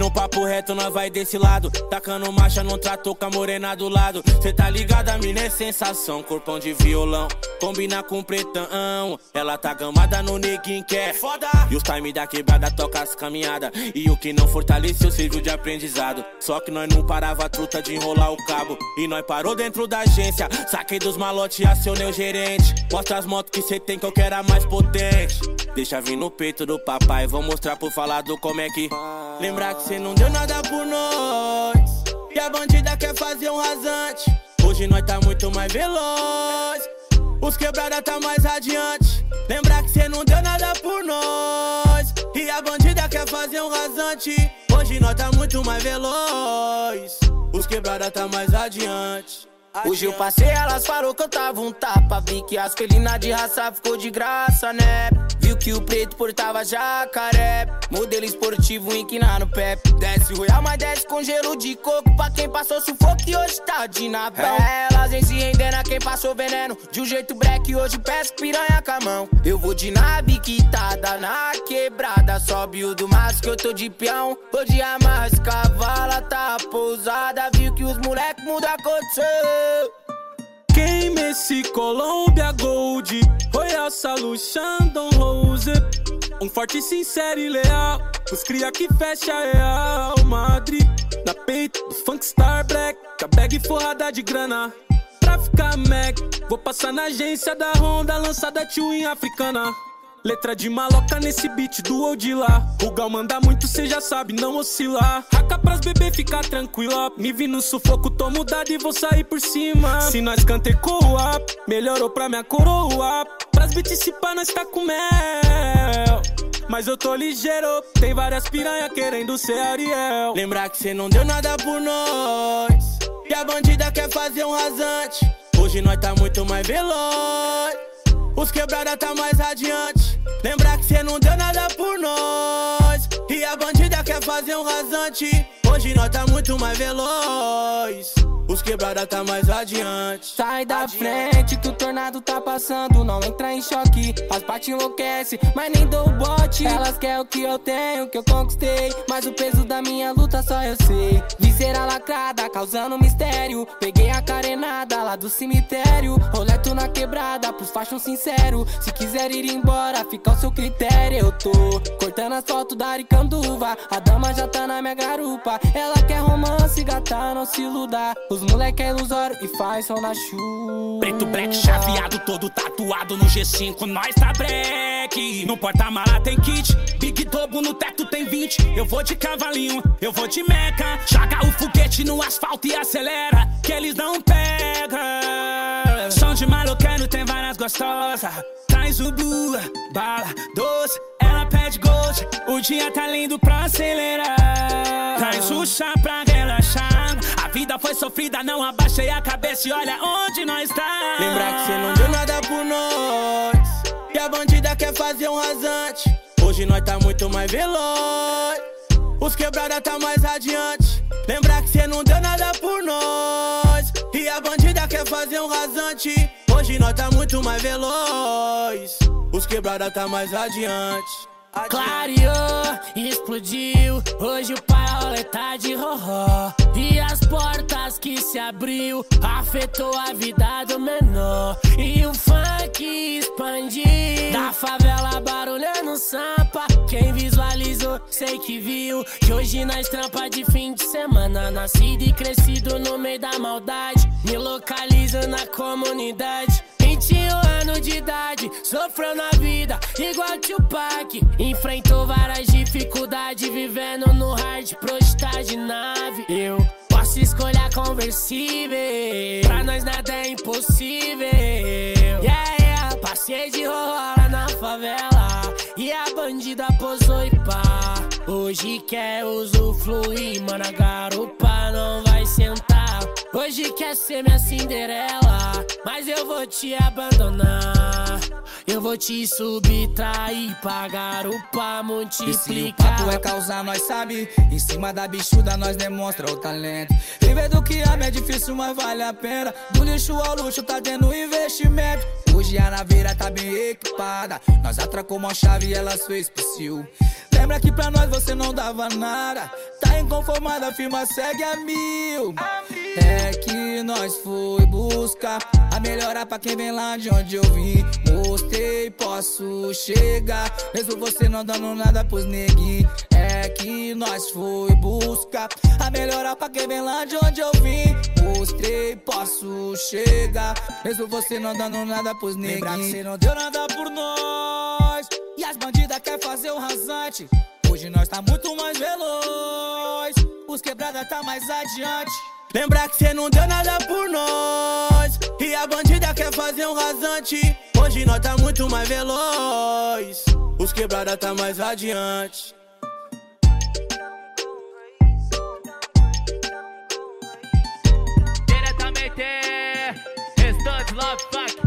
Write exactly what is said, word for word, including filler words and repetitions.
no papo reto, nós vai desse lado. Tacando marcha, não tratou com a morena do lado. Cê tá ligado, a mina é sensação. Corpão de violão, combina com pretão. Ela tá gamada no neguinho que é foda. E os time da quebrada toca as caminhadas. E o que não fortaleceu serviu de aprendizado. Só que nós não parava a truta de enrolar o cabo. E nós parou dentro da agência. Saquei dos malotes e acionei o gerente. Mostra as motos que cê tem que eu quero a mais potente. Deixa vir no peito do papai, vou mostrar pro falado como é que. Lembrar que cê não deu nada por nós. E a bandida quer fazer um rasante. Hoje nós tá muito mais veloz. Os quebrada tá mais adiante. Lembrar que cê não deu nada por nós. E a bandida quer fazer um rasante. Hoje nós tá muito mais veloz. Os quebrada tá mais adiante. Hoje eu passei, elas falou que eu tava um tapa. Vi que as felinas de raça ficou de graça, né? Viu que o preto portava jacaré. Modelo esportivo, inquinar no pé. Desce royal, mas desce com gelo de coco. Pra quem passou sufoco e hoje tá de napé. Elas vem se rendendo a quem passou veneno. De um jeito break, hoje pesco piranha com a mão. Eu vou de nave quitada na quebrada. Sobe o do maço que eu tô de peão. Hoje amarra as cavalas, tá pousada. Viu que os moleques mudam a condição. Queima esse Colômbia Gold, Royal Salud, Shandon Rose. Um forte, sincero e leal, os cria que fecha Real Madrid. Na peito do Funkstar Black, com a bag forrada de grana. Pra ficar Mac, vou passar na agência da Honda, lançada Twin africana. Letra de maloca nesse beat do old lá. O gal manda muito, cê já sabe, não oscilar. Raca pras bebê ficar tranquila. Me vi no sufoco, tô mudado e vou sair por cima. Se nós cantei coa, melhorou pra minha coroa. Pras beats se pá, nós tá com mel. Mas eu tô ligeiro, tem várias piranha querendo ser Ariel. Lembrar que cê não deu nada por nós. E a bandida quer fazer um rasante. Hoje nós tá muito mais veloz. Os quebrada tá mais adiante. Lembrar que cê não deu nada por nós. E a bandida quer fazer um rasante. Hoje nós tá muito mais veloz. Os quebrada tá mais adiante. Sai da adiante. Frente que o tornado tá passando. Não entra em choque, as partes enlouquece, mas nem dou bote. Elas querem o que eu tenho, que eu conquistei. Mas o peso da minha luta só eu sei. Visceira lacrada, causando mistério. Peguei a carenada lá do cemitério. Roleto na quebrada, pros fachos sincero. Se quiser ir embora, fica ao seu critério. Eu tô cortando as fotos da Aricanduva. A dama já tá na minha garupa. Ela quer romance, gata, não se iluda. Os moleque é ilusório e faz som na chuva. Preto black chaveado, todo tatuado no G cinco, nós tá break. No porta-mala tem kit, Big Dobo no teto tem vinte. Eu vou de cavalinho, eu vou de meca. Joga o foguete no asfalto e acelera, que eles não pegam. Som de maloqueiro tem várias gostosas. Traz o blue, bala doce, ela pede gold. O dia tá lindo pra acelerar. Traz o chá pra relaxar. A vida foi sofrida, não abaixei a cabeça e olha onde nós tá. Lembrar que cê não deu nada por nós. E a bandida quer fazer um rasante. Hoje nós tá muito mais veloz. Os quebrada tá mais adiante. Lembrar que cê não deu nada por nós. E a bandida quer fazer um rasante. Hoje nós tá muito mais veloz. Os quebrada tá mais adiante. Clareou, explodiu. Hoje o Paola tá de roró. E as portas que se abriu afetou a vida do menor. E o funk expandiu. Da favela barulhando sampa. Quem visualizou, sei que viu. Que hoje nós trampa de fim de semana. Nascido e crescido no meio da maldade. Me localizo na comunidade. vinte e um anos de idade, sofreu na vida igual Tupac. Enfrentou várias dificuldades, vivendo no hard, prostar de nave. Eu posso escolher a conversível, pra nós nada é impossível. Yeah, yeah, passei de rola na favela e a bandida posou e pá. Hoje quer usufruir, mano, a garupa não vai sentar. Hoje quer ser minha Cinderela, mas eu vou te abandonar. Eu vou te subtrair pra garupa multiplicar. E se o papo é causar, nós sabe. Em cima da bichuda nós demonstra o talento. Viver do que ama é difícil, mas vale a pena. Do lixo ao luxo tá tendo investimento. Hoje a naveira tá bem equipada. Nós atracou uma chave e elas fez possível. Lembra que pra nós você não dava nada. Tá inconformada, firma, segue a mil. É que nós foi buscar a melhora pra quem vem lá de onde eu vim. Mostrei, posso chegar, mesmo você não dando nada pros neguinhos. É que nós foi buscar a melhora pra quem vem lá de onde eu vim. Mostrei, posso chegar, mesmo você não dando nada pros neguinhos. Lembra que cê não deu nada por nós, e as bandidas quer fazer um rasante. Hoje nós tá muito mais veloz, os quebrada tá mais adiante. Lembra que cê não deu nada por nós, e a bandida quer fazer um rasante. Hoje nós tá muito mais veloz, os quebrada tá mais adiante. Diretamente, Restante Love Fuck.